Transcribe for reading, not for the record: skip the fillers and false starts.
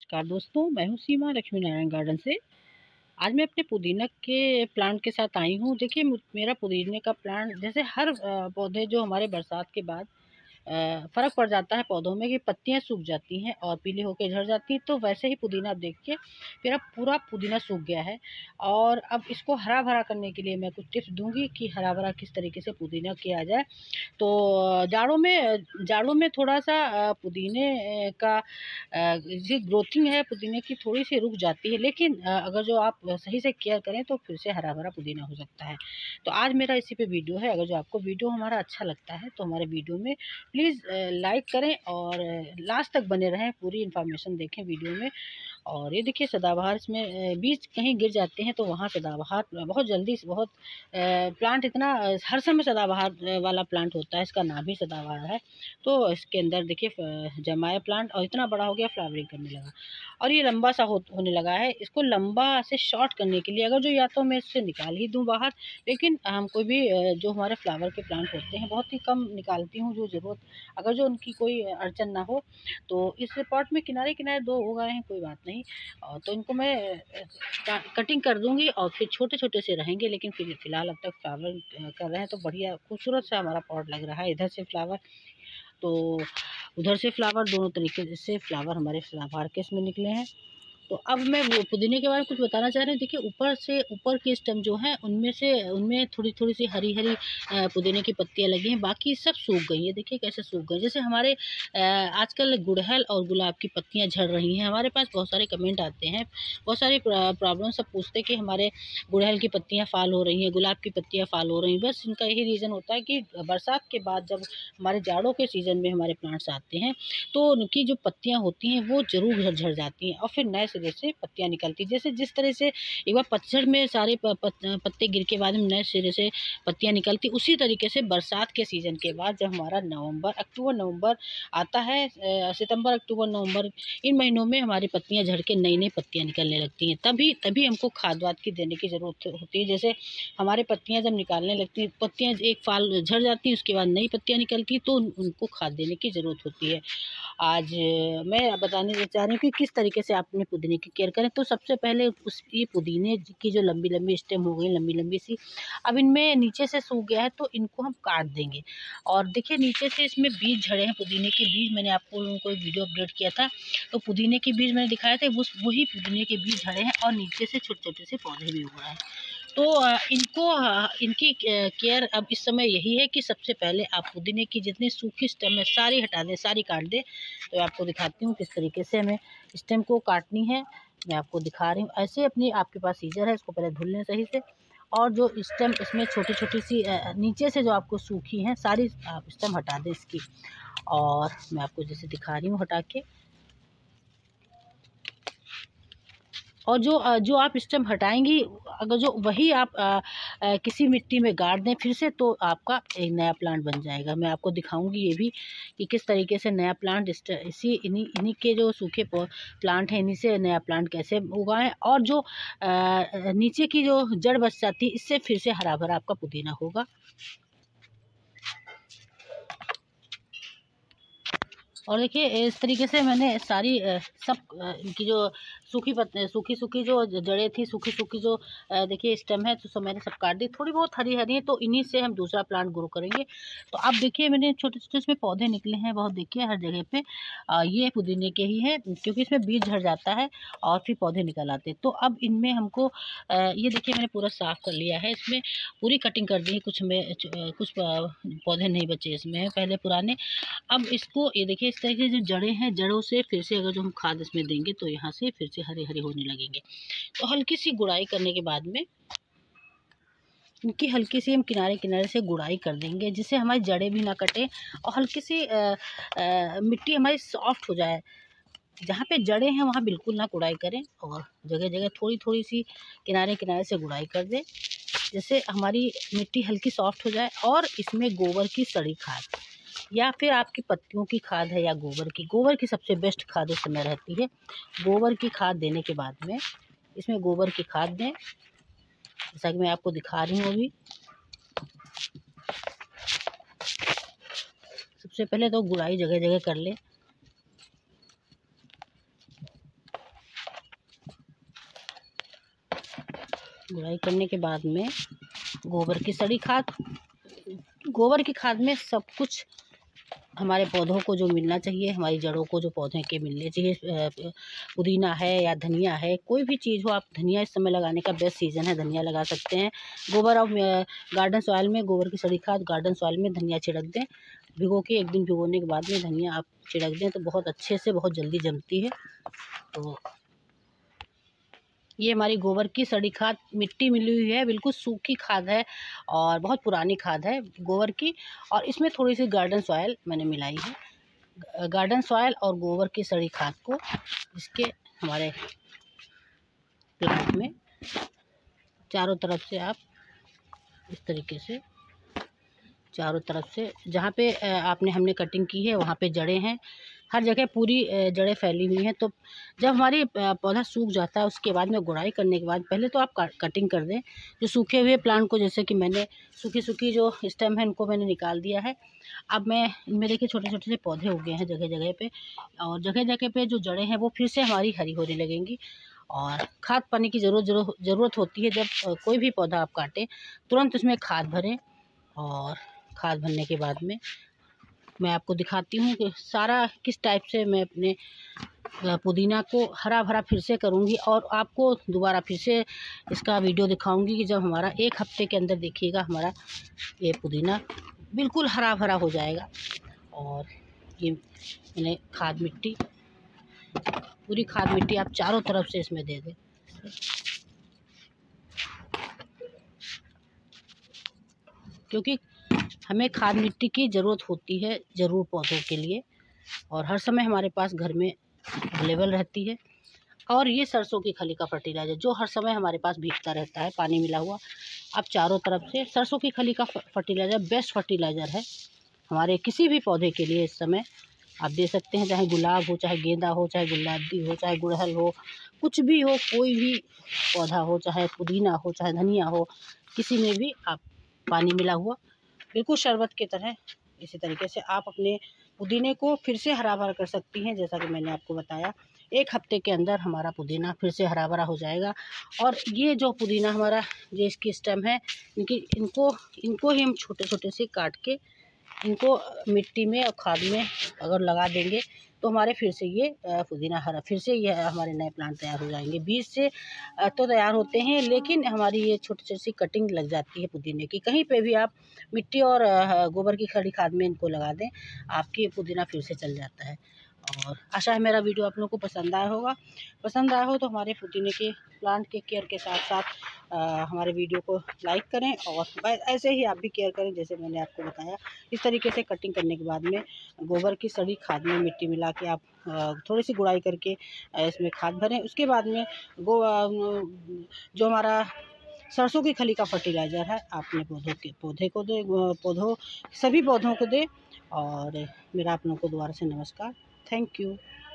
नमस्कार दोस्तों, मैं हूँ सीमा लक्ष्मी नारायण गार्डन से। आज मैं अपने पुदीना के प्लांट के साथ आई हूँ। देखिए मेरा पुदीने का प्लांट जैसे हर पौधे जो हमारे बरसात के बाद फ़र्क पड़ जाता है पौधों में कि पत्तियां सूख जाती हैं और पीली होकर झड़ जाती हैं, तो वैसे ही पुदीना आप देखिए मेरा पूरा पुदीना सूख गया है। और अब इसको हरा भरा करने के लिए मैं कुछ टिप्स दूंगी कि हरा भरा किस तरीके से पुदीना किया जाए। तो जाड़ों में थोड़ा सा पुदीने का जो ग्रोथिंग है पुदीने की थोड़ी सी रुक जाती है, लेकिन अगर जो आप सही से केयर करें तो फिर से हरा भरा पुदीना हो सकता है। तो आज मेरा इसी पे वीडियो है। अगर जो आपको वीडियो हमारा अच्छा लगता है तो हमारे वीडियो में प्लीज़ लाइक करें और लास्ट तक बने रहें, पूरी इन्फॉर्मेशन देखें वीडियो में। और ये देखिए सदाबहार, इसमें बीज कहीं गिर जाते हैं तो वहाँ सदाबहार बहुत जल्दी से बहुत प्लांट इतना हर समय सदाबहार वाला प्लांट होता है, इसका नाम भी सदाबहार है। तो इसके अंदर देखिए जमाया प्लांट और इतना बड़ा हो गया, फ्लावरिंग करने लगा और ये लंबा सा होने लगा है। इसको लंबा से शॉर्ट करने के लिए अगर जो या तो मैं इससे निकाल ही दूँ बाहर, लेकिन हम कोई भी जो हमारे फ्लावर के प्लांट होते हैं बहुत ही कम निकालती हूँ, जो ज़रूरत अगर जो उनकी कोई अड़चन ना हो। तो इस पॉट में किनारे किनारे दो हो गए हैं, कोई बात नहीं। और तो इनको मैं कटिंग कर दूंगी और फिर छोटे छोटे से रहेंगे, लेकिन फिर फिलहाल अब तक फ्लावर कर रहे हैं तो बढ़िया खूबसूरत सा हमारा पॉट लग रहा है। इधर से फ्लावर तो उधर से फ्लावर, दोनों तरीके से फ्लावर हमारे फ्लावर केस में निकले हैं। तो अब मैं वो पुदीने के बारे में कुछ बताना चाह रही हूँ। देखिए ऊपर के स्टेम जो है उनमें थोड़ी थोड़ी सी हरी हरी पुदीने की पत्तियाँ लगी हैं, बाकी सब सूख गई है। देखिए कैसे सूख गई, जैसे हमारे आजकल गुड़हल और गुलाब की पत्तियाँ झड़ रही हैं। हमारे पास बहुत सारे कमेंट आते हैं, बहुत सारी प्रॉब्लम सब पूछते हैं कि हमारे गुड़हल की पत्तियाँ फाल हो रही हैं, गुलाब की पत्तियाँ फाल हो रही हैं। बस इनका यही रीज़न होता है कि बरसात के बाद जब हमारे जाड़ों के सीज़न में हमारे प्लांट्स आते हैं तो उनकी जो पत्तियाँ होती हैं वो ज़रूर झड़ जाती हैं और फिर नए सिरे से पत्तियाँ निकलती हैं। जैसे जिस तरह से एक बार पतझड़ में सारे पत्ते गिर के बाद में नए सिरे से पत्तियाँ निकलती, उसी तरीके से बरसात के सीज़न के बाद जब हमारा अक्टूबर नवंबर आता है, सितंबर अक्टूबर नवंबर इन महीनों में हमारी पत्तियाँ झड़ के नई नई पत्तियाँ निकलने लगती हैं। तभी हमको खाद वाद की देने की ज़रूरत होती है। जैसे हमारे पत्तियाँ जब निकालने लगती हैं, पत्तियाँ एक फाल झड़ जाती हैं, उसके बाद नई पत्तियाँ निकलती हैं, तो उनको खाद देने की ज़रूरत होती है। आज मैं बताने चाह रही हूँ कि किस तरीके से आप अपने पुदीने की केयर करें। तो सबसे पहले ये पुदीने की जो लंबी लंबी स्टेम हो गई, लंबी लंबी सी, अब इनमें नीचे से सूख गया है तो इनको हम काट देंगे। और देखिए नीचे से इसमें बीज झड़े हैं, पुदीने के बीज। मैंने आपको कोई वीडियो अपडेट किया था तो पुदीने के बीज मैंने दिखाए थे, वही पुदीने के बीज झड़े हैं और नीचे से छोटे छोटे से पौधे भी उग रहे हैं। तो इनकी केयर अब इस समय यही है कि सबसे पहले आप पुदीने की जितनी सूखी स्टेम है सारी हटा दें, सारी काट दें। तो आपको दिखाती हूँ किस तरीके से हमें स्टेम को काटनी है। मैं आपको दिखा रही हूँ ऐसे। अपनी आपके पास सीजर है, इसको पहले धुल लें सही से। और जो स्टेम इसमें छोटी छोटी सी नीचे से जो आपको सूखी हैं सारी आप स्टेम हटा दें इसकी। और मैं आपको जैसे दिखा रही हूँ हटा के। और जो आप स्टेम हटाएंगी, अगर जो वही आप किसी मिट्टी में गाड़ दें फिर से, तो आपका एक नया प्लांट बन जाएगा। मैं आपको दिखाऊंगी ये भी कि किस तरीके से नया प्लांट इन्हीं के जो सूखे प्लांट हैं, इन्हीं से नया प्लांट कैसे उगाएं। और जो नीचे की जो जड़ बच जाती, इससे फिर से हरा भरा आपका पुदीना होगा। और देखिए इस तरीके से मैंने सारी सब इनकी जो सूखी जो जड़ें थी, सूखी जो देखिए स्टेम है, तो सब मैंने सब काट दी। थोड़ी बहुत हरी हरी है तो इन्हीं से हम दूसरा प्लांट ग्रो करेंगे। तो अब देखिए मैंने छोटे छोटे इसमें पौधे निकले हैं बहुत, देखिए हर जगह पे। ये पुदीने के ही है क्योंकि इसमें बीज झड़ जाता है और फिर पौधे निकल आते हैं। तो अब इनमें हमको ये देखिए मैंने पूरा साफ कर लिया है, इसमें पूरी कटिंग कर दी है। कुछ पौधे नहीं बचे इसमें पहले पुराने। अब इसको ये देखिए इस तरीके से जो जड़ें हैं, जड़ों से फिर से अगर जो हम खाद इसमें देंगे तो यहाँ से फिर से हरे हरे होने लगेंगे। तो हल्की सी गुड़ाई करने के बाद में इनकी हल्की सी हम किनारे किनारे से गुड़ाई कर देंगे, जिससे हमारी जड़ें भी ना कटे और हल्की सी मिट्टी हमारी सॉफ्ट हो जाए। जहाँ पे जड़ें हैं वहाँ बिल्कुल ना गुड़ाई करें और जगह जगह थोड़ी थोड़ी सी किनारे किनारे से गुड़ाई कर दें, जिससे हमारी मिट्टी हल्की सॉफ्ट हो जाए। और इसमें गोबर की सड़ी खाद या फिर आपकी पत्तियों की खाद है या गोबर की सबसे बेस्ट खाद इस समय रहती है। गोबर की खाद देने के बाद में इसमें गोबर की खाद दें, जैसा कि मैं आपको दिखा रही हूँ अभी। सबसे पहले तो गुड़ाई जगह जगह कर ले। गुड़ाई करने के बाद में गोबर की सड़ी खाद, गोबर की खाद में सब कुछ हमारे पौधों को जो मिलना चाहिए, हमारी जड़ों को जो पौधे के मिलने चाहिए, पुदीना है या धनिया है, कोई भी चीज़ हो, आप धनिया इस समय लगाने का बेस्ट सीज़न है, धनिया लगा सकते हैं। गोबर और गार्डन सॉइल में गोबर की सड़ी खाद, गार्डन सॉइल में धनिया छिड़क दें, भिगो के 1 दिन भिगोने के बाद में धनिया आप छिड़क दें तो बहुत अच्छे से बहुत जल्दी जमती है। तो ये हमारी गोबर की सड़ी खाद मिट्टी मिली हुई है, बिल्कुल सूखी खाद है और बहुत पुरानी खाद है गोबर की, और इसमें थोड़ी सी गार्डन सॉइल मैंने मिलाई है। गार्डन सॉइल और गोबर की सड़ी खाद को इसके हमारे प्लांट में चारों तरफ से आप इस तरीके से चारों तरफ से, जहाँ पे हमने कटिंग की है वहाँ पे जड़ें हैं, हर जगह पूरी जड़ें फैली हुई हैं। तो जब हमारी पौधा सूख जाता है उसके बाद में गुड़ाई करने के बाद पहले तो आप कटिंग कर दें जो सूखे हुए प्लांट को, जैसे कि मैंने सूखी जो स्टेम है इनको मैंने निकाल दिया है। अब मैं इनमें देखिए छोटे छोटे से पौधे उगे हैं जगह जगह पे, और जगह जगह पे जो जड़ें हैं वो फिर से हमारी हरी होने लगेंगी। और खाद पानी की ज़रूरत होती है। जब कोई भी पौधा आप काटें तुरंत उसमें खाद भरें, और खाद भरने के बाद में मैं आपको दिखाती हूँ कि सारा किस टाइप से मैं अपने पुदीना को हरा भरा फिर से करूँगी, और आपको दोबारा फिर से इसका वीडियो दिखाऊंगी कि जब हमारा 1 हफ्ते के अंदर देखिएगा हमारा ये पुदीना बिल्कुल हरा भरा हो जाएगा। और ये मैंने खाद मिट्टी, पूरी खाद मिट्टी आप चारों तरफ से इसमें दे दें, क्योंकि हमें खाद मिट्टी की ज़रूरत होती है ज़रूर पौधों के लिए, और हर समय हमारे पास घर में अवेलेबल रहती है। और ये सरसों की खली का फर्टिलाइज़र जो हर समय हमारे पास भीगता रहता है, पानी मिला हुआ। अब चारों तरफ से सरसों की खली का फर्टिलाइज़र बेस्ट फर्टिलाइज़र है हमारे किसी भी पौधे के लिए। इस समय आप दे सकते हैं, चाहे गुलाब हो, चाहे गेंदा हो, चाहे गुलाबी हो, चाहे गुड़हल हो, कुछ भी हो, कोई भी पौधा हो, चाहे पुदीना हो, चाहे धनिया हो, किसी में भी आप पानी मिला हुआ बिल्कुल शरबत की तरह इसी तरीके से आप अपने पुदीने को फिर से हरा भरा कर सकती हैं। जैसा कि मैंने आपको बताया 1 हफ्ते के अंदर हमारा पुदीना फिर से हरा भरा हो जाएगा। और ये जो पुदीना हमारा, जो इसकी स्टेम है, इनको ही हम छोटे छोटे से काट के इनको मिट्टी में और खाद में अगर लगा देंगे तो हमारे फिर से ये पुदीना हरा, फिर से ये हमारे नए प्लांट तैयार हो जाएंगे। बीज से तो तैयार होते हैं, लेकिन हमारी ये छोटी छोटी सी कटिंग लग जाती है पुदीने की। कहीं पे भी आप मिट्टी और गोबर की खड़ी खाद में इनको लगा दें, आपकी पुदीना फिर से चल जाता है। और आशा है मेरा वीडियो आप लोगों को पसंद आया होगा। पसंद आया हो तो हमारे पुदीने के प्लांट के केयर के साथ साथ हमारे वीडियो को लाइक करें, और ऐसे ही आप भी केयर करें जैसे मैंने आपको बताया। इस तरीके से कटिंग करने के बाद में गोबर की सड़ी खाद में मिट्टी मिला के आप थोड़ी सी गुड़ाई करके इसमें खाद भरें। उसके बाद में जो हमारा सरसों की खली का फर्टिलाइज़र है आपने सभी पौधों को दें। और मेरा आप लोगों को दोबारा से नमस्कार, थैंक यू।